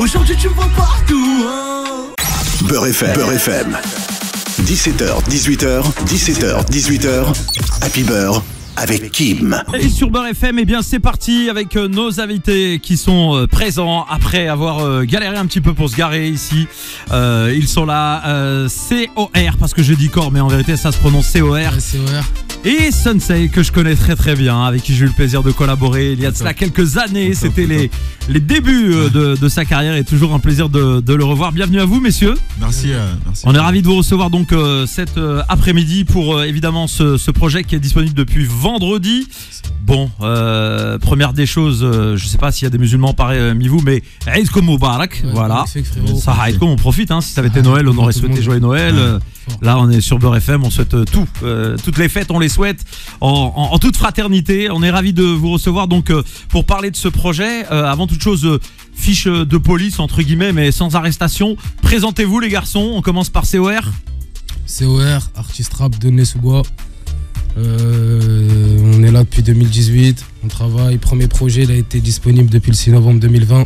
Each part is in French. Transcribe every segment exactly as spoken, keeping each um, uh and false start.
Aujourd'hui tu me vois partout, hein. Beurre F M. Beurre F M. dix-sept heures, dix-huit heures, dix-sept heures, dix-huit heures. Happy Beurre avec Kim. Et sur Beurre F M, eh bien c'est parti avec euh, nos invités qui sont euh, présents après avoir euh, galéré un petit peu pour se garer ici. Euh, ils sont là, euh, C O R, parce que je dis corps, mais en vérité ça se prononce C O R. Ouais, C O R. Et Sensei, que je connais très très bien, avec qui j'ai eu le plaisir de collaborer il y a de cela quelques années. C'était les, les débuts euh, de, de sa carrière et toujours un plaisir de, de le revoir. Bienvenue à vous, messieurs. Merci. Euh, merci. On est ravis de vous recevoir donc euh, cet euh, après-midi pour euh, évidemment ce, ce projet qui est disponible depuis vendredi. Bon, euh, première des choses, euh, je sais pas s'il y a des musulmans parmi vous, mais Eid Kom Moubarak, Ouais, voilà. frérot. Ça Eid Kom, on profite, hein, si ça avait été Noël, on aurait tout le souhaité monde. joyeux Noël. Ouais, Euh, fort. Là, on est sur Beurre F M, on souhaite euh, tout. Euh, toutes les fêtes, on les souhaite en, en, en toute fraternité. On est ravis de vous recevoir donc euh, pour parler de ce projet. Euh, avant toute chose, euh, fiche de police, entre guillemets, mais sans arrestation. Présentez-vous les garçons, on commence par C O R. C O R, artiste rap de Nez-sous-Bois. Euh, on est là depuis deux mille dix-huit, on travaille. Premier projet, il a été disponible depuis le six novembre deux mille vingt.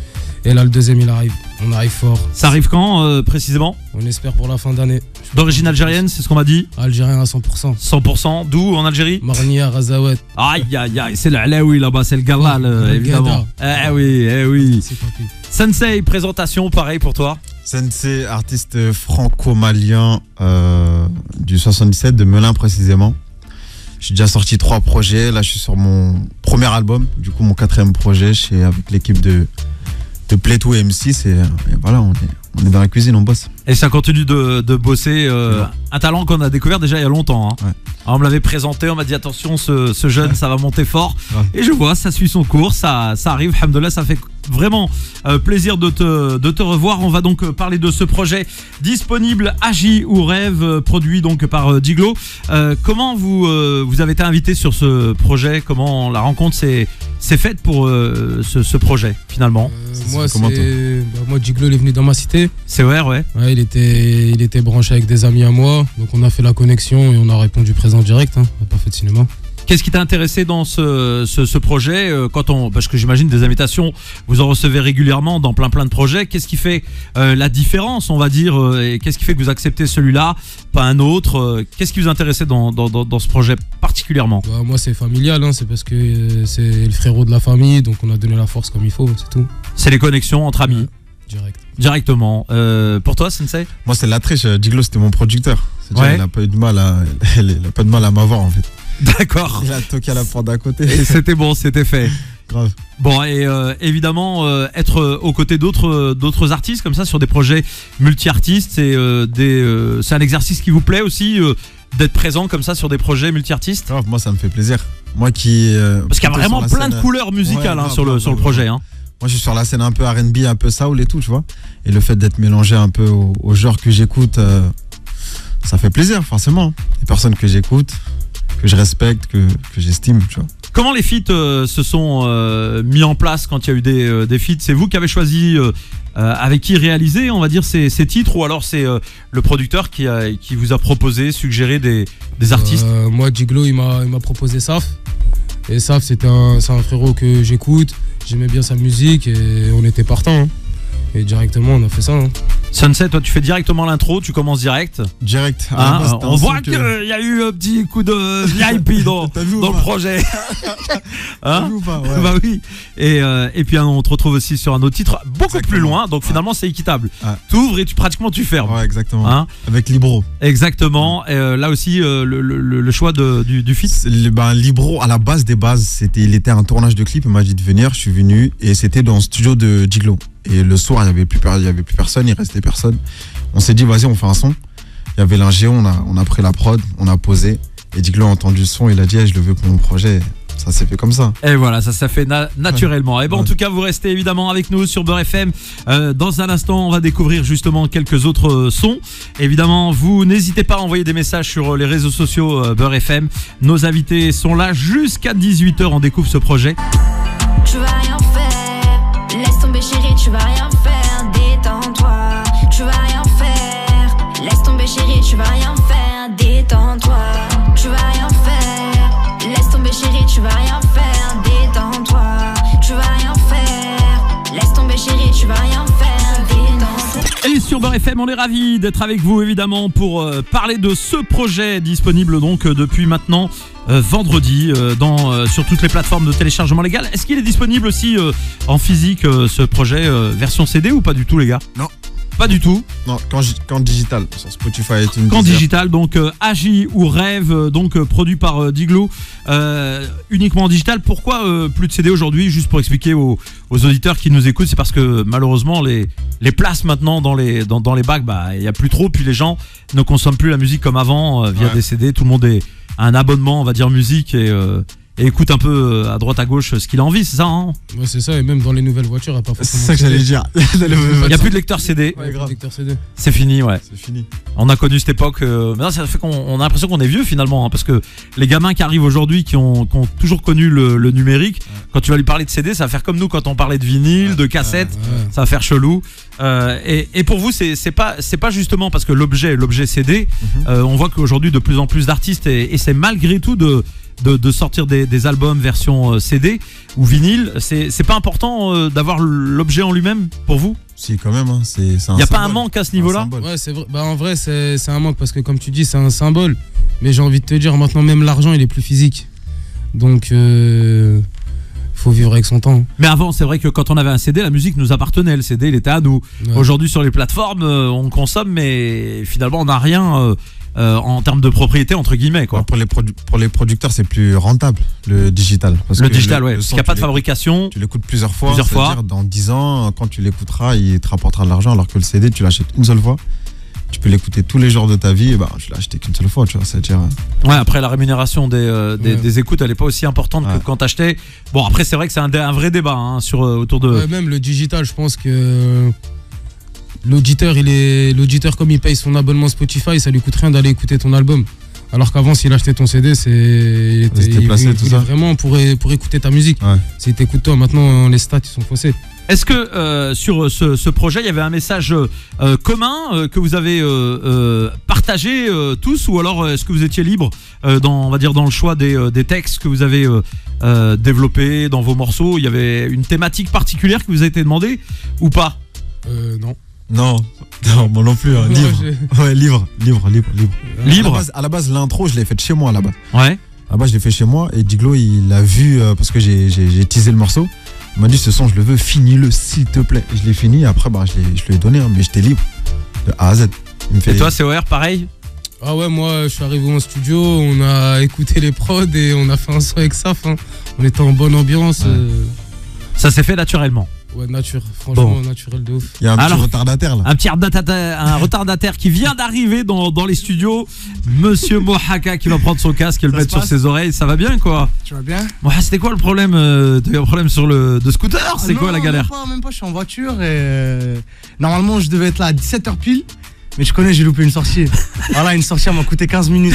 Et là, le deuxième, il arrive. On arrive fort. Ça arrive quand euh, précisément? On espère pour la fin d'année. D'origine algérienne, c'est ce qu'on m'a dit. Algérien à cent pour cent. cent pour cent. D'où en Algérie? Marnia, Razawet. Aïe aïe aïe, c'est le Alaoui là-bas, c'est le Galal euh, Le évidemment. Eh oui, eh oui. C'est papy. Sensei, présentation, pareil pour toi. Sensei, artiste franco-malien euh, du soixante-dix-sept, de Melun précisément. J'ai déjà sorti trois projets. Là, je suis sur mon premier album, du coup mon quatrième projet, je suis avec l'équipe de, de Playtoo et M six. Et, et voilà, on est, on est dans la cuisine, on bosse. Et ça continue de, de bosser. Euh, un talent qu'on a découvert déjà il y a longtemps. Hein. Ouais. Alors, on me l'avait présenté, on m'a dit attention, ce, ce jeune, ça va monter fort. Ouais. Et je vois, ça suit son cours, ça, ça arrive. Alhamdoulilah, ça fait vraiment euh, plaisir de te, de te revoir. On va donc euh, parler de ce projet disponible, Agi ou Rêve, euh, produit donc par euh, Diglo. Euh, comment vous, euh, vous avez été invité sur ce projet? Comment la rencontre s'est s'est faite pour euh, ce, ce projet finalement? Euh, Ça moi, fait comment, c'est. Bah, moi, Diglo, il est venu dans ma cité. C O R, ouais. Ouais, il était, il était branché avec des amis à moi. Donc, on a fait la connexion et on a répondu présent direct. Hein. On n'a pas fait de cinéma. Qu'est-ce qui t'a intéressé dans ce, ce, ce projet euh, quand on, parce que j'imagine des invitations, vous en recevez régulièrement dans plein plein de projets. Qu'est-ce qui fait euh, la différence, on va dire, euh, et qu'est-ce qui fait que vous acceptez celui-là, pas un autre euh, Qu'est-ce qui vous intéressait dans, dans, dans, dans ce projet particulièrement? Bah, moi, c'est familial. Hein. C'est parce que euh, c'est le frérot de la famille. Donc, on a donné la force comme il faut. C'est tout. C'est les connexions entre amis, Ouais, direct. directement. Euh, pour toi, Sensei? Moi, c'est la triche. Diglo, c'était mon producteur. C'est-à-dire, Ouais. il n'a pas eu de mal à, il a pas de mal à m'avoir en fait. D'accord. Il a toqué à la porte d'à côté. Et c'était bon, c'était fait. Grave. Bon, et euh, évidemment, euh, être euh, aux côtés d'autres euh, d'autres artistes comme ça sur des projets multi-artistes, c'est euh, des, euh, c'est un exercice qui vous plaît aussi euh, d'être présent comme ça sur des projets multi-artistes? Grave, moi, ça me fait plaisir. Moi qui. euh, Parce qu'il y a plutôt vraiment sur la plein de scène, couleurs musicales Ouais, hein, grave, sur le grave, sur le grave, projet. grave. Hein. Moi, je suis sur la scène un peu R and B, un peu soul et tout, tu vois. Et le fait d'être mélangé un peu au, au genre que j'écoute, euh, ça fait plaisir, forcément. Les personnes que j'écoute, que je respecte, que, que j'estime, tu vois. Comment les feats euh, se sont euh, mis en place quand il y a eu des, euh, des feats? C'est vous qui avez choisi euh, euh, avec qui réaliser, on va dire, ces, ces titres, ou alors c'est euh, le producteur qui, a, qui vous a proposé, suggéré des, des artistes? Euh, moi, Diglo, il m'a il m'a proposé Saf. Et Saf, c'est un, c'est un frérot que j'écoute. J'aimais bien sa musique et on était partant. Hein. Et directement, on a fait ça. Hein. Sunset, toi tu fais directement l'intro, tu commences direct. Direct. À la Hein, base, c'était on un voit son qu'il que- y a eu un petit coup de V I P dans, T'as vu ou dans le pas projet. T'as Hein? vu ou pas Ouais. Bah oui. Et, euh, et puis on te retrouve aussi sur un autre titre beaucoup Exactement. plus loin, donc Ouais. finalement c'est équitable. Ouais. Tu ouvres et tu, pratiquement tu fermes. Ouais, exactement. Hein? Avec Libro. Exactement. Et, euh, là aussi euh, le, le, le choix de, du, du feat. C'est le- Ben, Libro, à la base des bases, c'était, il était à un tournage de clip. Il m'a dit de venir. Je suis venu et c'était dans le studio de Diglo. Et le soir, il n'y avait, plus per- il y avait plus personne, il restait personne. On s'est dit, vas-y, on fait un son. Il y avait l'ingé, on a, on a pris la prod, on a posé. Et Diglo a entendu le son, il a dit, hey, je le veux pour mon projet. Ça s'est fait comme ça. Et voilà, ça s'est fait na- naturellement. Et bon, en Ouais. tout cas, vous restez évidemment avec nous sur Beurre F M. Euh, dans un instant, on va découvrir justement quelques autres euh, sons. Évidemment, vous n'hésitez pas à envoyer des messages sur euh, les réseaux sociaux euh, Beurre F M. Nos invités sont là jusqu'à dix-huit heures. On découvre ce projet. Tu vas rien faire, laisse tomber chérie, tu vas rien faire, détends-toi. Tu vas rien faire, laisse tomber chérie, tu vas rien faire, détends-toi. Tu vas rien faire, laisse tomber chérie, tu vas rien faire, détends-toi. Tu vas rien faire, laisse tomber chérie, tu vas rien faire. Beurre F M, on est ravis d'être avec vous évidemment pour euh, parler de ce projet disponible donc euh, depuis maintenant euh, vendredi euh, dans, euh, sur toutes les plateformes de téléchargement légal. Est-ce qu'il est disponible aussi euh, en physique euh, ce projet euh, version C D ou pas du tout les gars? Non. Pas du tout. Non, quand, quand digital, sur Spotify, iTunes. Quand Deezer. digital, donc euh, Agi ou Rêve, euh, donc euh, produit par euh, Diglo, euh, uniquement en digital. Pourquoi euh, plus de C D aujourd'hui? Juste pour expliquer aux, aux auditeurs qui nous écoutent, c'est parce que malheureusement les, les places maintenant dans les, dans, dans les bacs, bah, il n'y a plus trop, puis les gens ne consomment plus la musique comme avant euh, via Ouais. des C D. Tout le monde est, a un abonnement, on va dire, musique et, euh, et écoute un peu à droite à gauche ce qu'il a envie, c'est ça hein? Ouais, c'est ça, et même dans les nouvelles voitures, il n'y a pas C'est forcément. ça que de C D. j'allais dire. Il n'y a plus de lecteur C D, Ouais, grave. lecteur C D. c'est fini, ouais. C'est fini. On a connu cette époque. Euh, maintenant, ça fait qu'on on a l'impression qu'on est vieux finalement, hein, parce que les gamins qui arrivent aujourd'hui, qui ont, qui ont toujours connu le, le numérique, quand tu vas lui parler de C D, ça va faire comme nous quand on parlait de vinyle, de cassette, Ouais. ça va faire chelou. Euh, et, et pour vous, c'est c'est pas, c'est pas justement parce que l'objet, l'objet C D, euh, on voit qu'aujourd'hui de plus en plus d'artistes et, et c'est malgré tout de De, de sortir des, des albums version euh, C D ou vinyle, c'est c'est pas important euh, d'avoir l'objet en lui-même pour vous? Si, quand même. Hein. C'est, c'est un Il n'y a pas un symbole. manque à ce Un niveau-là? symbole. Ouais, c'est vrai. Bah, en vrai, c'est c'est un manque parce que, comme tu dis, c'est un symbole. Mais j'ai envie de te dire, maintenant, même l'argent, il est plus physique. Donc, euh, faut vivre avec son temps. Mais avant, c'est vrai que quand on avait un C D, la musique nous appartenait. Le C D, il était à nous. Ouais. Aujourd'hui, sur les plateformes, euh, on consomme, mais finalement, on n'a rien euh, euh, en termes de propriété, entre guillemets. Quoi. Ouais, pour, les produ- pour les producteurs, c'est plus rentable, le digital. Parce Le que digital, ouais. le Parce son, qu'il n'y a pas tu de fabrication. Tu l'écoutes plusieurs fois. Plusieurs fois. C'est-à-dire, dans dix ans, quand tu l'écouteras, il te rapportera de l'argent, alors que le C D, tu l'achètes une seule fois. Tu peux l'écouter tous les jours de ta vie, et bah, tu l'as acheté qu'une seule fois, tu vois. C'est-à-dire, Ouais, après, la rémunération des, euh, des, Ouais. des écoutes, elle n'est pas aussi importante Ouais. que quand t'achetais. Bon, après, c'est vrai que c'est un, dé- un vrai débat hein, sur, euh, autour de. Ouais, même le digital, je pense que l'auditeur, il est l'auditeur comme il paye son abonnement Spotify, ça lui coûte rien d'aller écouter ton album. Alors qu'avant, s'il achetait ton C D, c'est il était Se déplacer, il- tout il ça. est vraiment pour pour écouter ta musique. Ouais. Si t'écoutes toi, maintenant les stats ils sont faussés. Est-ce que euh, sur ce, ce projet, il y avait un message euh, commun euh, que vous avez euh, euh, partagé euh, tous, ou alors euh, est-ce que vous étiez libre euh, dans, on va dire, dans le choix des, euh, des textes que vous avez euh, euh, développés dans vos morceaux? Il y avait une thématique particulière qui vous a été demandée ou pas? Euh, non. non, non, moi non plus. Hein. Non, Livre. j'ai- Ouais, livre, livre, livre, livre. Libre. À la base, à la base, l'intro, je l'ai faite chez moi là-bas. Ouais. À la base, je l'ai fait chez moi et Diglo, il l'a vu euh, parce que j'ai, j'ai, j'ai teasé le morceau. Il m'a dit, ce son, je le veux, finis-le, s'il te plaît. Je l'ai fini, après, bah, je, l'ai, je lui ai donné, hein, mais j'étais libre de A à Z. Il me fait Et toi, C O R, pareil? Ah ouais, moi je suis arrivé en studio, on a écouté les prods et on a fait un son avec Saf. Hein. On était en bonne ambiance. Ouais. euh, Ça s'est fait naturellement. Ouais, nature, franchement, Bon. naturel de ouf. Il y a un Alors- petit retardataire là. Un petit retardataire, un retardataire qui vient d'arriver dans, dans les studios. Monsieur Mohaka qui va prendre son casque et le Ça mettre se sur passe ses oreilles. Ça va bien quoi? Tu vas bien? Moha, c'était quoi le problème? euh, T'as eu un problème sur le de scooter? C'est Ah quoi non, la galère? Même pas, même pas, je suis en voiture et euh, normalement je devais être là à dix-sept heures pile, mais je connais, j'ai loupé une sortie. Voilà, une sortie elle m'a coûté quinze minutes.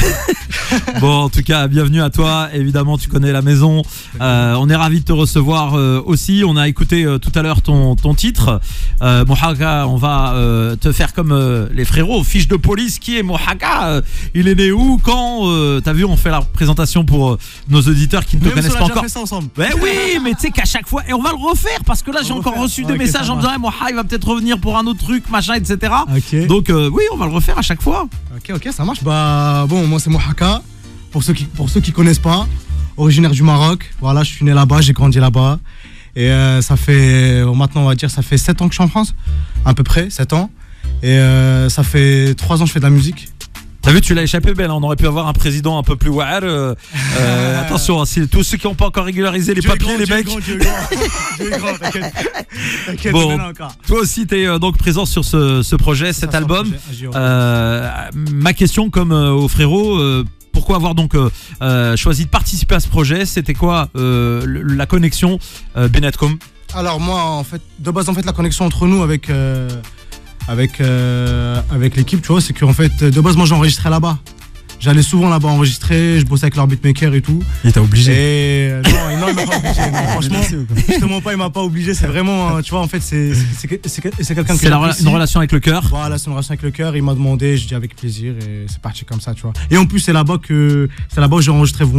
Bon, en tout cas, bienvenue à toi. Évidemment, tu connais la maison. Euh, on est ravis de te recevoir euh, aussi. On a écouté euh, tout à l'heure ton, ton titre. Euh, Mohaka, on va euh, te faire comme euh, les frérots, fiche de police. Qui est Mohaka? Euh, Il est né où? Quand? euh, T'as vu, on fait la présentation pour euh, nos auditeurs qui ne te Même si connaissent on a pas déjà encore. fait ça ensemble. Ben oui, mais tu sais qu'à chaque fois, et on va le refaire parce que là j'ai On va encore refaire. reçu des Ok, messages ça en me disant, hey, Moha, il va peut-être revenir pour un autre truc, machin, et cetera. Ok. Donc euh, oui, on va le refaire à chaque fois. Ok, ok, ça marche. Bah bon, moi c'est Mohaka. Pour ceux qui, pour ceux qui connaissent pas, originaire du Maroc. Voilà, je suis né là-bas, j'ai grandi là-bas. Et euh, ça fait, euh, maintenant on va dire, ça fait sept ans que je suis en France, à peu près sept ans. Et euh, ça fait trois ans que je fais de la musique. T'as vu, tu l'as échappé belle, hein, on aurait pu avoir un président un peu plus ouar. Euh, euh, attention, hein, si tous ceux qui n'ont pas encore régularisé les Dieu est papiers, grand, les Dieu est mecs. grand, Dieu est grand. Dieu est grand, t'inquiète. T'inquiète, Bon. on est là encore. Toi aussi, tu es donc présent sur ce, ce projet, cet Ça, c'est un album. projet, Agir. Euh, ma question, comme euh, au frérot, euh, pourquoi avoir donc euh, euh, choisi de participer à ce projet? C'était quoi euh, le- la connexion euh, Benetcom? Alors moi, en fait, de base, en fait, la connexion entre nous avec euh, avec euh, avec l'équipe, tu vois, c'est qu'en fait, de base, moi, j'enregistrais là-bas. J'allais souvent là-bas enregistrer, je bossais avec leur beatmaker et tout. Il t'a obligé. Et euh, non, non, il m'a pas obligé. Non, franchement, Merci, quoi. je te mens pas, il m'a pas obligé. C'est vraiment, euh, tu vois, en fait, c'est c'est c'est- c'est- c'est quelqu'un que C'est la rela- j'apprécie. une relation avec le cœur. Voilà, c'est une relation avec le cœur. Il m'a demandé, je dis avec plaisir et c'est parti comme ça, tu vois. Et en plus, c'est là-bas que c'est là-bas où j'ai enregistré mon,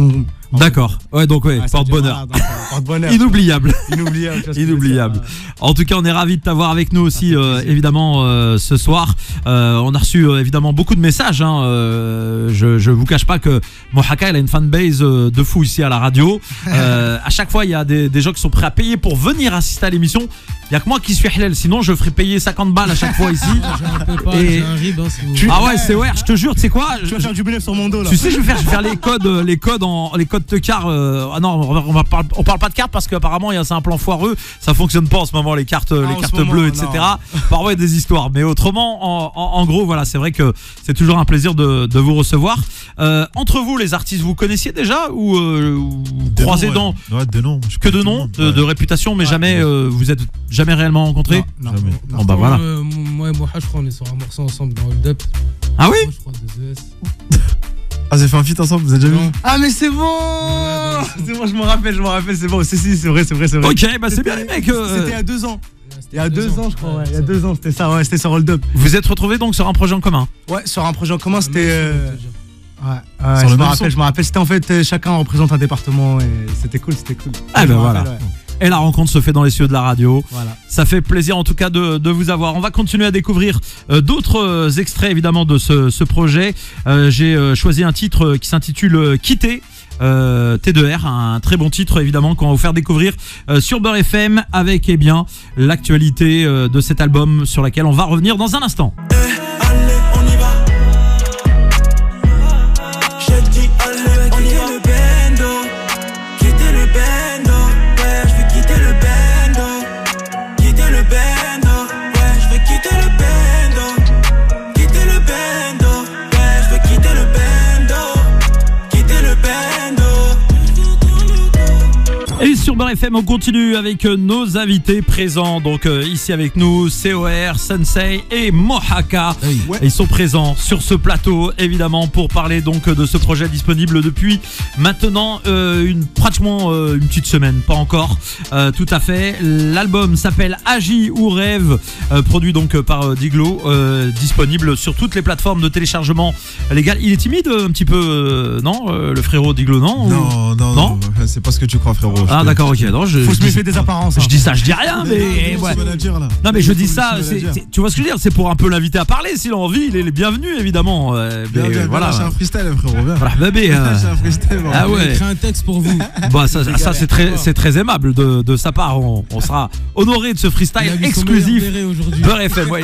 D'accord. Ouais, donc ouais, Ah, ça porte-bonheur. dure, voilà, donc, euh, porte-bonheur. Inoubliable. Inoubliable. tu vois ce que je veux Inoubliable. dire, En tout cas, on est ravis de t'avoir avec nous aussi, fait euh, plaisir. évidemment, euh, ce soir. Euh, on a reçu euh, évidemment beaucoup de messages. Hein, euh, je, je vous cache pas que Mohaka, elle a une fanbase euh, de fou ici à la radio. Euh, à chaque fois, il y a des, des gens qui sont prêts à payer pour venir assister à l'émission. Il y a que moi qui suis halal, sinon je ferais payer cinquante balles à chaque fois ici. J'ai un peu pas, Et- j'ai un rib, hein, si vous Tu- Ah ouais, c'est ouais, je te jure, tu sais quoi Tu vas faire du bénéfice sur mon dos là. Tu sais, je vais faire, je vais faire les codes, euh, les codes en, les codes de carte. euh, ah non, on, va, on, va parle, on parle pas de cartes parce qu'apparemment il y a c'est un plan foireux. Ça fonctionne pas en ce moment les cartes, euh, Ah, les en cartes ce moment, bleues, non. et cetera. Parfois il y a des histoires, mais autrement, en, en, en gros, voilà, c'est vrai que c'est toujours un plaisir de, de vous recevoir. Euh, entre vous, les artistes, vous connaissiez déjà ou, euh, ou De croisés nom, dans ouais. Ouais, de nom. Je que connais de tout le noms, monde, de, ouais. de réputation, mais Ouais. jamais euh, vous êtes jamais réellement rencontrés. Non, Jamais. non. Bon bah voilà. Euh, moi et Moha, je crois, on est sur un morceau ensemble dans Hold Up. Ah oui. Moi, je crois, de The S. Ah, vous avez fait un feat ensemble, vous avez déjà vu? Non. Ah mais c'est bon. Ouais, C'est bon, je me rappelle, je me rappelle, c'est bon. Si si, c'est vrai, c'est vrai, c'est vrai. Ok, bah c'est bien les mecs. euh, C'était il y a deux ans. Ouais, c'était Il y a deux ans, je crois. Ouais, il y a ça. deux ans, c'était ça. Ouais, c'était sur Hold Up. Vous êtes retrouvés donc sur un projet en commun. Ouais, sur un projet en commun, Ah, c'était. même si on euh, peut dire. Ouais, ouais, Sur je le me même rappelle, son. je me rappelle. C'était en fait euh, chacun représente un département et c'était cool, c'était cool. Ah Je ben me voilà. rappelle, ouais. Et la rencontre se fait dans les cieux de la radio. Voilà. Ça fait plaisir en tout cas de, de vous avoir. On va continuer à découvrir euh, d'autres euh, extraits évidemment de ce, ce projet. Euh, J'ai euh, choisi un titre euh, qui s'intitule euh, Quitter. Euh, T deux R, un très bon titre évidemment qu'on va vous faire découvrir euh, sur Beurre F M avec eh bien l'actualité euh, de cet album sur laquelle on va revenir dans un instant. Allez, on y va. J'ai dit allez, on y va. Le bendo, quitter le bendo. Ouais, je vais quitter le bendo. Quitter le bendo. Ouais, je vais quitter le bendo. Quitter le bendo. Ouais, je vais quitter le bendo. Quitter le bendo. Et sur Beurre F M, on continue avec euh, nos invités présents. Donc euh, ici avec nous, C O R, Sensei et Mohaka. Hey. Ouais. Et ils sont présents sur ce plateau, évidemment, pour parler donc de ce projet disponible depuis maintenant euh, une pratiquement euh, une petite semaine, pas encore. Euh, tout à fait. L'album s'appelle Agis ou Rêve, euh, produit donc euh, par euh, Diglo, euh, disponible sur toutes les plateformes de téléchargement légal. Il est timide euh, un petit peu, euh, non, euh, le frérot Diglo, non ou- Non, non, Non non. C'est pas ce que tu crois, frérot. Ah d'accord, ok. Non, je, Faut je se dis- méfier des apparences. je hein. dis ça, je dis rien, mais Non, ouais. c'est manager, là. Non mais je dis Faut ça, le c'est- manager. c'est- tu vois ce que je veux dire, c'est pour un peu l'inviter à parler, s'il a envie, il est le bienvenu évidemment. euh, Viens, mais viens, voilà. voilà. C'est un freestyle, frérot. Viens. Voilà, bébé. euh, C'est un freestyle, bon. Ah J'ai ouais. écrit un texte pour vous. Bah ça, ça c'est très, c'est très aimable de, de sa part. On, on sera honoré de ce Il a freestyle vu son exclusif. meilleur béret aujourd'hui. Beurre F M, ouais.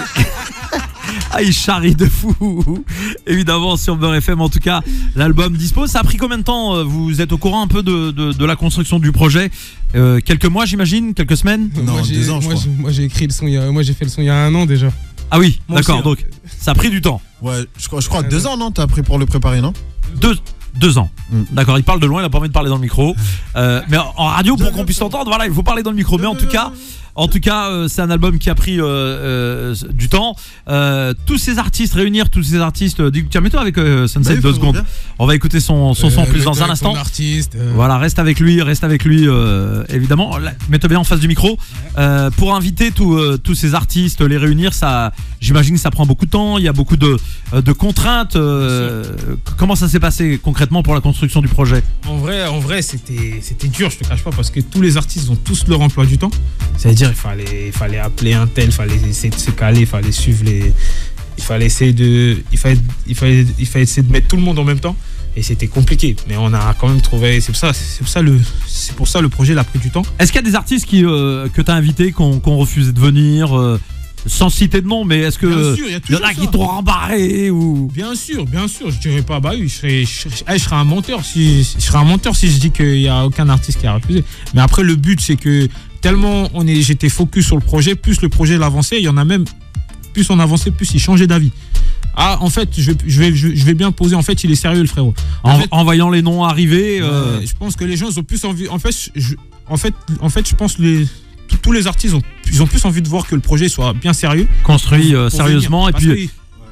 Ah, il charrie de fou. Évidemment sur Beurre F M, en tout cas, l'album dispose. Ça a pris combien de temps? euh, Vous êtes au courant un peu de, de, de la construction du projet? Euh, Quelques mois, j'imagine, quelques semaines. Non, moi, j'ai, deux ans, je moi, crois. j'ai- moi, j'ai écrit le son il y a, moi j'ai fait le son il y a un an déjà. Ah oui, Moi d'accord. aussi, Donc ça a pris du temps. Ouais, je crois, je crois deux ans, non? T'as pris pour le préparer, non? Deux, deux ans. Mm. D'accord, il parle de loin, il a pas envie de parler dans le micro. Euh, mais en en radio, pour qu'on puisse t'entendre, voilà, il faut parler dans le micro. Mais en tout cas, en tout cas, euh, c'est un album qui a pris euh, euh, du temps. Euh, tous ces artistes, réunir tous ces artistes. Euh, dis- tiens, mets-toi avec euh, Sunset Bah oui, deux faut secondes. bien. On va écouter son, son son Euh, plus dans mets-toi un avec instant. ton artiste. euh, Voilà, reste avec lui, reste avec lui, euh, évidemment. Là, mets-toi bien en face du micro. Euh, pour inviter tous euh, tous ces artistes, les réunir, ça, j'imagine que ça prend beaucoup de temps. Il y a beaucoup de, euh, de contraintes. euh, comment ça s'est passé concrètement pour la construction du projet? En vrai, en vrai, c'était, c'était dur, je te cache pas, parce que tous les artistes ont tous leur emploi du temps. C'est-à-dire, il fallait, il fallait appeler un tel, il fallait essayer de se caler, il fallait suivre les, il fallait essayer de, il fallait, il fallait, il fallait essayer de mettre tout le monde en même temps. Et c'était compliqué, mais on a quand même trouvé. C'est pour ça, c'est pour ça le, c'est pour ça le projet il a pris du temps. Est-ce qu'il y a des artistes qui, euh, que tu as invités, qui ont, qui ont refusé de venir, euh, sans citer de nom, mais est-ce que Bien sûr, il y a y en toujours a ça. qui t'ont rembarré ou... Bien sûr, bien sûr, je dirais pas, bah oui, je serais, je, serais- eh, je serais un menteur si, je serais un menteur si je dis qu'il y a aucun artiste qui a refusé. Mais après, le but, c'est que tellement on est, j'étais focus sur le projet, plus le projet l'avançait, il y en a même, plus on avançait, plus il changeait d'avis. Ah, en fait, je vais, je vais, je vais bien poser, en fait, il est sérieux, le frérot. En, En fait- en voyant les noms arriver, euh, Ouais, je pense que les gens ils ont plus envie. En fait, je, en fait, en fait, je pense que les, tous- tous les artistes ont, ils ont plus envie de voir que le projet soit bien sérieux. construit euh, pour sérieusement, venir. et Parce puis que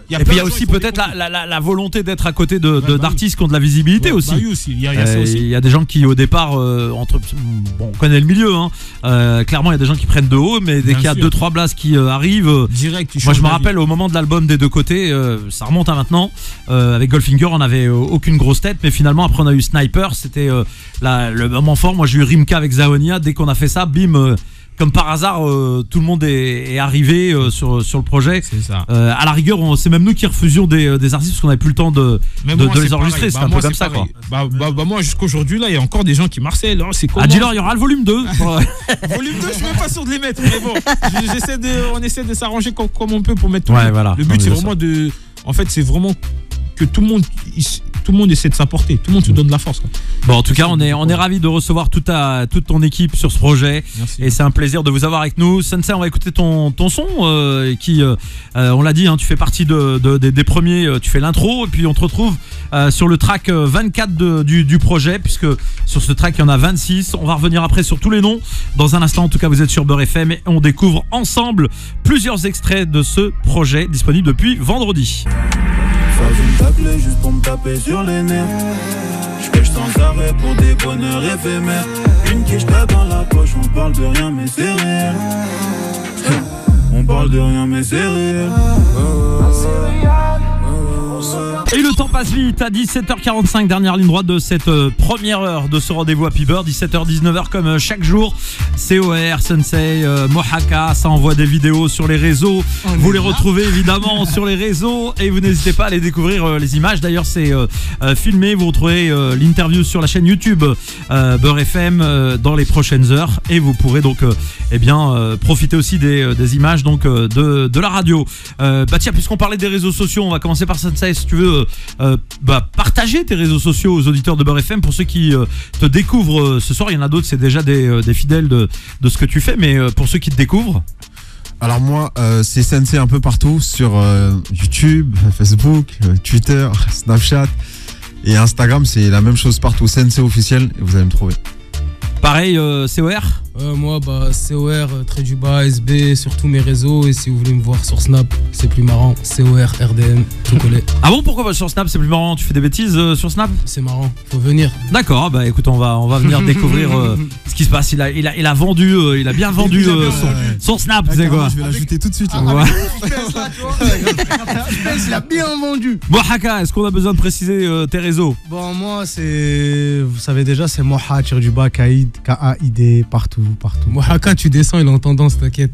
y a Et puis il y plein a de gens, aussi ils font des peut-être la, concours. la, la, la volonté d'être à côté de, de- Ouais, bah oui. d'artistes qui ont de la visibilité Ouais, aussi. bah oui, aussi. Il y a, il y a ça Euh, aussi. Il y a des gens qui au départ euh, entre bon, on connaît le milieu hein. Euh, clairement il y a des gens qui prennent de haut, mais dès Bien qu'il y a sûr. deux trois blasts qui euh, arrivent euh, Direct, tu moi changes je me d'avis. rappelle au moment de l'album des deux côtés, euh, ça remonte à maintenant, euh, avec Goldfinger on avait euh, aucune grosse tête, mais finalement après on a eu Sniper, c'était euh, la- le moment fort. Moi j'ai eu Rimka avec Zaonia, dès qu'on a fait ça, bim, euh, comme par hasard euh, tout le monde est, est arrivé euh, sur, sur le projet. C'est ça. Euh, à la rigueur on- c'est même nous qui refusions des, euh, des artistes parce qu'on n'avait plus le temps de, Même de, moi, de c'est les enregistrer, pareil. c'est Bah, un moi, peu comme c'est ça quoi. pareil. Bah, bah, bah, moi, jusqu'aujourd'hui, là, il y a encore des gens qui marcellent. hein, C'est comment Ah dis-leur il y aura le volume deux. Volume deux, je suis même pas sûr de les mettre. Mais bon, je- j'essaie de, on essaie de s'arranger comme, comme on peut pour mettre tout le Ouais, monde. voilà. Le Non, but, mais c'est bien vraiment de. En fait, c'est vraiment que tout le monde, il s- tout le monde essaie de s'apporter. Tout le monde se donne de la force. Quoi. Bon, en tout cas, on est, on est ravis de recevoir toute, ta, toute ton équipe sur ce projet. Merci. Et c'est un plaisir de vous avoir avec nous. Sensei, on va écouter ton, ton son euh, qui, euh, euh, on l'a dit, hein, tu fais partie de, de- des, des premiers, euh, tu fais l'intro. Et puis on te retrouve euh, sur le track euh, vingt-quatre de- du, du projet, puisque sur ce track, il y en a vingt-six. On va revenir après sur tous les noms. Dans un instant, en tout cas, vous êtes sur Beurre F M et on découvre ensemble plusieurs extraits de ce projet disponible depuis vendredi. Ça vient me t'appeler juste pour me taper sur les nerfs. J'pêche sans arrêt pour des bonheurs éphémères. Une quiche t'as dans la poche, on parle de rien mais c'est réel. On parle de rien mais c'est réel. Et le temps passe vite à dix-sept heures quarante-cinq, dernière ligne droite de cette euh, première heure de ce rendez-vous Happy Bird. dix-sept heures dix-neuf heures comme euh, chaque jour. C O R, Sensei, euh, Mohaka, ça envoie des vidéos sur les réseaux. Vous les retrouvez évidemment sur les réseaux et vous n'hésitez pas à aller découvrir euh, les images. D'ailleurs, c'est euh, euh, filmé. Vous retrouverez euh, l'interview sur la chaîne YouTube euh, Beurre F M euh, dans les prochaines heures et vous pourrez donc euh, eh bien euh, profiter aussi des, euh, des images donc euh, de, de la radio. Euh, bah tiens, puisqu'on parlait des réseaux sociaux, on va commencer par Sensei. Si tu veux euh, euh, bah, partager tes réseaux sociaux aux auditeurs de Beurre F M pour ceux qui euh, te découvrent euh, ce soir. Il y en a d'autres, c'est déjà des, euh, des fidèles de, de ce que tu fais, mais euh, pour ceux qui te découvrent. Alors moi, euh, c'est Sensei un peu partout sur euh, YouTube, Facebook, euh, Twitter, Snapchat et Instagram. C'est la même chose partout, Sensei officiel et vous allez me trouver. Pareil, euh, C O R. Euh, moi, bah, C O R, euh, trait du bas, S B, sur tous mes réseaux. Et si vous voulez me voir sur Snap, c'est plus marrant. C O R, R D M, tout collé. Ah bon, pourquoi bah, sur Snap c'est plus marrant? Tu fais des bêtises euh, sur Snap? C'est marrant, faut venir. D'accord, bah écoute, on va, on va venir découvrir euh, ce qui se passe. Il a, il a, il a vendu, euh, il a bien vendu Il a euh, bien son, vendu. son Snap, c'est quoi? Je vais l'ajouter tout de suite. là. Ouais. Il a bien vendu. Bon, Haka, est-ce qu'on a besoin de préciser euh, tes réseaux? Bon, moi, c'est. Vous savez déjà, c'est Moha, tir du bas, Kaïd, K A I D, partout, partout. Mohaka, tu descends, il est en tendance, t'inquiète.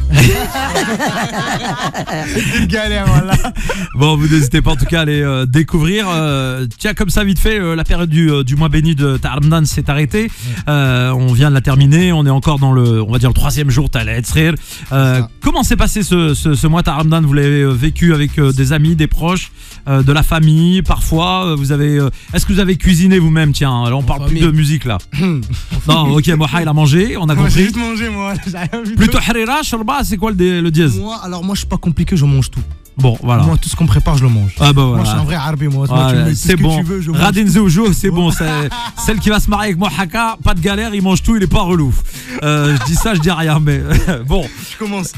Une galère, voilà. Bon, vous n'hésitez pas en tout cas à aller euh, découvrir. Euh, tiens, comme ça, vite fait, euh, la période du, euh, du mois béni de Ta'armdan s'est arrêtée. Euh, on vient de la terminer. On est encore dans le, on va dire, le troisième jour. Ta'ala Etzrir. Euh, comment s'est passé ce, ce, ce mois Ta'armdan? Vous l'avez euh, vécu avec euh, des amis, des proches, euh, de la famille, parfois. euh, Vous avez, euh, est-ce que vous avez cuisiné vous-même? Tiens, là, on En parle famille. plus de musique là. Non, ok, Moha, il a mangé, on a Moi, j'ai compris. juste mangé, moi. J'ai rien vu. Plutôt harira, sharba, c'est quoi le, dé- le dièse? Moi, alors, moi, je suis pas compliqué, je mange tout. Bon, voilà. Moi, tout ce qu'on prépare, je le mange. Ah bah Moi, je suis voilà. un vrai arbi, moi. Moi, tu Ouais, me mets tout ce c'est que bon. tu veux, je mange. Radin Zoujo, c'est bon. c'est- Celle qui va se marier avec moi, Haka, pas de galère, il mange tout, il est pas relou. Euh, je dis ça, je dis rien, mais bon, Je commence.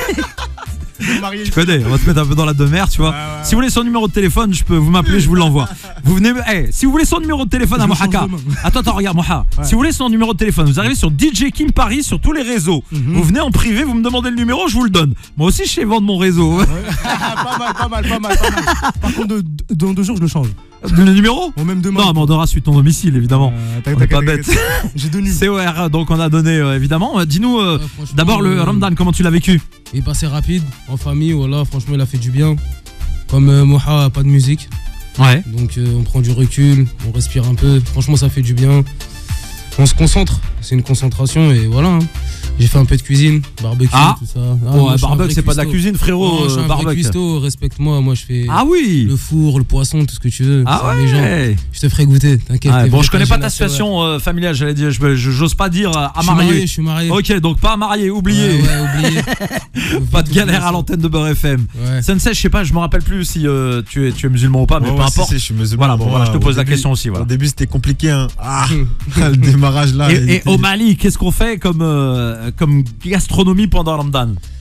Je vais me marier. je connais. On va se mettre un peu dans la demeure, tu vois. Ouais, ouais, ouais. Si vous voulez son numéro de téléphone, je peux vous m'appeler, je vous l'envoie. Vous venez, hey, si vous voulez son numéro de téléphone Je à le change Mohaka. demain. Attends, attends, regarde, Moha. Ouais. Si vous voulez son numéro de téléphone, vous arrivez sur D J Kim Paris sur tous les réseaux. Mhm. Vous venez en privé, vous me demandez le numéro, je vous le donne. Moi aussi, je sais vendre mon réseau. pas mal, pas mal, pas mal, pas mal. Par contre, de- de- dans deux jours, je le change. Le numéro? Bon, même demain. Non, mais on donnera suite ton domicile, évidemment. Euh, tac, On est tac, pas tac, bête. tac. J'ai deux nuls. C O R, donc on a donné euh, évidemment. Euh, Dis-nous euh, Ouais, franchement, d'abord le euh, Ramadan, comment tu l'as vécu? Il est passé rapide, en famille, voilà, franchement, il a fait du bien. Comme euh, Moha, pas de musique. Ouais. Donc euh, on prend du recul, on respire un peu. Franchement, ça fait du bien. On se concentre, c'est une concentration et voilà. hein. J'ai fait un peu de cuisine, barbecue, Ah. tout ça. Ah, Bon, moi, euh, je suis un barbecue, vrai c'est pas de la cuistot. cuisine, frérot. Non, je suis euh, un vrai barbecue. cuistot, respecte-moi. Moi, je fais Ah oui. le four, le poisson, tout ce que tu veux. Ah C'est mes gens. ouais. Je te ferai goûter, t'inquiète. Ah, t'es bon, vrai, je connais t'as pas une ta génération, situation euh, familiale, j'allais dire. Je je- j'ose pas dire euh, à ouais. Je suis marié, marier. je suis marié. Ok, donc pas à marier, oubliez. Ouais, ouais, oublié. Pas de galère à l'antenne de Beurre F M. Ouais. Sensei, je sais pas, je me rappelle plus si euh, tu es tu es musulman ou pas, mais Ouais, peu ouais, si, importe. si, je suis musulman. Voilà, bon, voilà, je te au pose la début- question aussi, voilà. Au début, c'était compliqué. Hein. Ah, le démarrage là. il Et, et était- au Mali, qu'est-ce qu'on fait comme euh, comme gastronomie pendant Ramadan?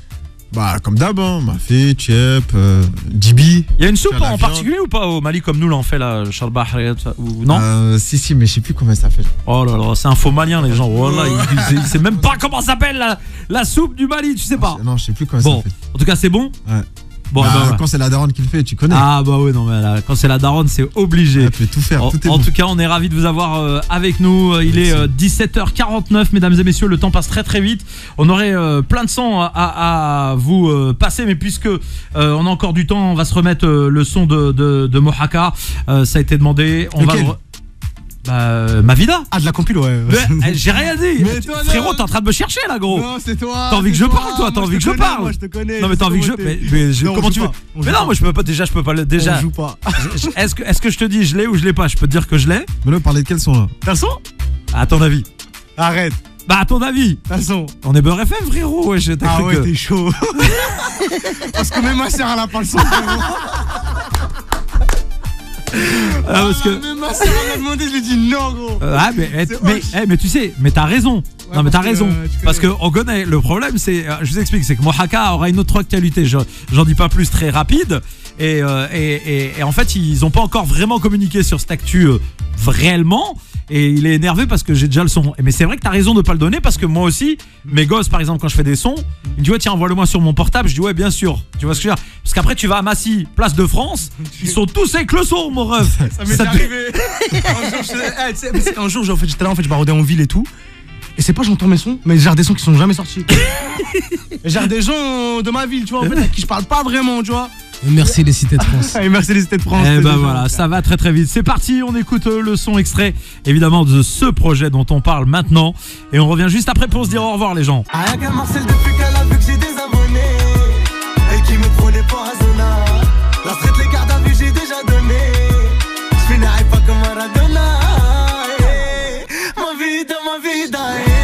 Bah, comme d'hab, hein. Mafé, Tchep, euh, Dibi. Il y a une soupe Tu as la en viande. particulier ou pas au Mali comme nous là on fait là, Charbah ou non? Euh, si, si, mais je sais plus comment ça fait. Oh là là, c'est un faux malien les gens. Voilà, il, il, il sait même pas comment s'appelle la, la soupe du Mali, tu sais pas. Non, je sais plus comment Bon, ça fait. en tout cas c'est bon. Ouais. Bon, Bah, ben, voilà. Quand c'est la daronne qui le fait, tu connais. Ah bah oui non mais là, quand c'est la daronne c'est obligé. Elle peut tout faire, En, tout est en bon. tout cas, on est ravis de vous avoir euh, avec nous. Euh, Il est euh, dix-sept heures quarante-neuf, mesdames et messieurs. Le temps passe très très vite. On aurait euh, plein de sons à, à, à vous euh, passer, mais puisque euh, on a encore du temps, on va se remettre euh, le son de, de, de Mohaka. Euh, ça a été demandé. On Lequel va. le- Bah, euh, Mavida. Ah, de la compile, ouais. Mais, eh, j'ai rien dit. Mais toi, non. Frérot, t'es en train de me chercher là, gros. Non, c'est toi. T'as envie que c'est je toi. parle, toi, t'as Moi, envie je que te je connais, parle. Moi, je te connais. Non mais je t'as sais envie que je. comment Mais, t'es. mais je- Non, on comment joue tu veux pas, on joue Mais non, pas. moi je peux pas. Déjà, je peux pas le. Déjà. On joue pas. je- Est-ce que, est-ce que je te dis je l'ai ou je l'ai pas? Je peux te dire que je l'ai. Mais là, parler de quel son là? T'as le son? À ton avis. Arrête. Bah à ton avis. T'as le son? On est Beurre F M, frérot. Ouais, t'as Ah cru ouais, que- t'es chaud. Parce que même ma sœur, elle a pas le son. frérot. Ah, parce que. Même ma sœur, elle m'a demandé, je lui ai dit non, gros. Euh, ah, mais, eh, C'est mais, hoche. eh, mais tu sais, mais t'as raison. non, mais parce t'as que, raison. euh, tu connais. Parce qu'on connaît. Le problème, c'est. euh, Je vous explique, c'est que Mohaka aura une autre actualité. Je- J'en dis pas plus, très rapide. Et, euh, et, et, et en fait, ils ont pas encore vraiment communiqué sur cette actu euh, réellement. Et il est énervé parce que j'ai déjà le son. Mais c'est vrai que t'as raison de pas le donner parce que moi aussi, mes gosses, par exemple, quand je fais des sons, ils me disent ouais, tiens, envoie-le-moi sur mon portable. Je dis ouais, bien sûr. Tu vois ce que je veux dire? Parce qu'après, tu vas à Massy, place de France, ils sont tous avec le son, mon ref. Ça m'est Ça te- arrivé. un jour, je, eh, tu sais, mais c'est- un jour, j'ai- en fait, j'étais là, en fait, je barodais en ville et tout. Et c'est pas j'entends mes sons, mais j'ai des sons qui sont jamais sortis. Et j'ai des gens de ma ville, tu vois, en fait, à qui je parle pas vraiment, tu vois. Et merci les cités de France. Et merci les cités de France. Eh c'est ben des voilà, gens. ça va très très vite. C'est parti, on écoute euh, le son extrait évidemment de ce projet dont on parle maintenant. Et on revient juste après pour se dire au revoir les gens. Ah, y'a qu'un Marcel depuis qu'elle a vu que j'ai des abonnés et qui me prenait pour un zona. La street, les gardes à vue, j'ai déjà donné. J'finirai pas comme Maradona. eh. Ma vida, ma vida,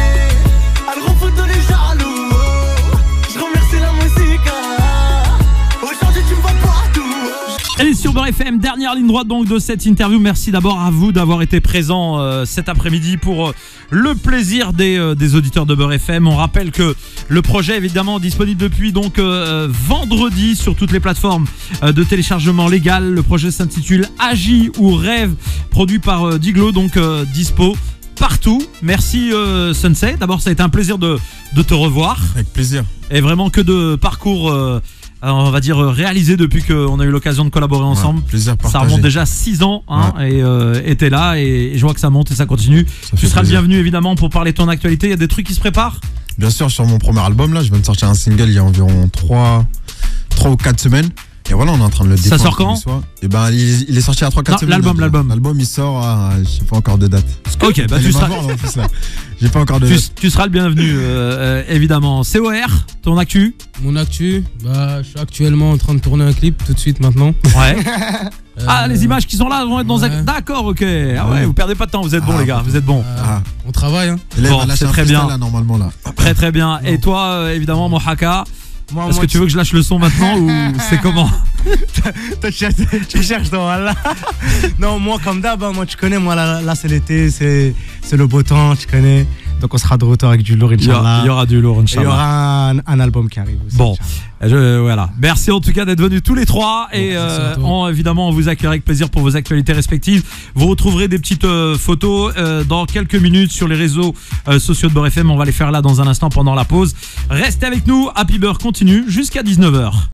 eh. Elle refoute tous les jaloux. Je remercie la musique. Aujourd'hui, tu me vois partout. Et sur Beurre F M, dernière ligne droite donc de cette interview. Merci d'abord à vous d'avoir été présents euh, cet après-midi pour euh, le plaisir des, euh, des auditeurs de Beurre F M. On rappelle que le projet est évidemment disponible depuis donc euh, vendredi sur toutes les plateformes euh, de téléchargement légal. Le projet s'intitule Agis ou Rêve, produit par euh, Diglo, donc euh, dispo partout. Merci euh, Sensei. D'abord, ça a été un plaisir de, de te revoir. Avec plaisir. Et vraiment que de parcours, euh, on va dire, réalisé depuis qu'on a eu l'occasion de collaborer ensemble. Ouais, plaisir Ça partagé. remonte déjà six ans hein, et euh, et t'es là et, et je vois que ça monte et ça continue. Ça Tu fait seras le plaisir. bienvenu évidemment pour parler de ton actualité. Il y a des trucs qui se préparent. Bien sûr, sur mon premier album, là, je viens de sortir un single il y a environ trois ou quatre semaines. Et voilà, on est en train de le Ça défendre. sort quand tous les soirs. Et ben, il, il est sorti à trois Non, quatre semaines. l'album, là, l'album. L'album, il sort à, je sais pas encore de date. Ok, bah Elle tu est seras, m'avoir, là, en plus, là. J'ai pas encore de tu, date. tu seras le bienvenu euh, euh, évidemment. C O R, ton actu. Mon actu, bah, je suis actuellement en train de tourner un clip tout de suite maintenant. Ouais. Euh, Ah, les images qui sont là vont être dans ouais. un. D'accord, ok. Ah ouais, Ouais. vous perdez pas de temps. Vous êtes bons Ah, les gars. Vous êtes bons. euh, Ah. On travaille, hein. Et là, Bon, il va lâcher c'est un très freestyle, bien. là, normalement, là. Très très bien. Et toi euh, évidemment Mohaka. Moi, Est-ce moi, que tu veux que je lâche le son maintenant ou c'est comment? Toi, tu cherches, tu cherches toi, voilà. Non, moi, comme d'hab, hein, moi, tu connais, moi, là, là c'est l'été, c'est c'est le beau temps, tu connais. Donc, on sera de retour avec du lourd, Il y aura, Inch'Allah. il y aura du lourd, Et il y Inch'Allah. aura un, un album qui arrive aussi. Bon, Inch'Allah. je, voilà. Merci en tout cas d'être venus tous les trois et Bon, merci euh, à toi. on, évidemment on vous accueillera avec plaisir pour vos actualités respectives. Vous retrouverez des petites euh, photos euh, dans quelques minutes sur les réseaux euh, sociaux de Beurre F M. On va les faire là dans un instant pendant la pause. Restez avec nous. Happy Beurre continue jusqu'à dix-neuf heures.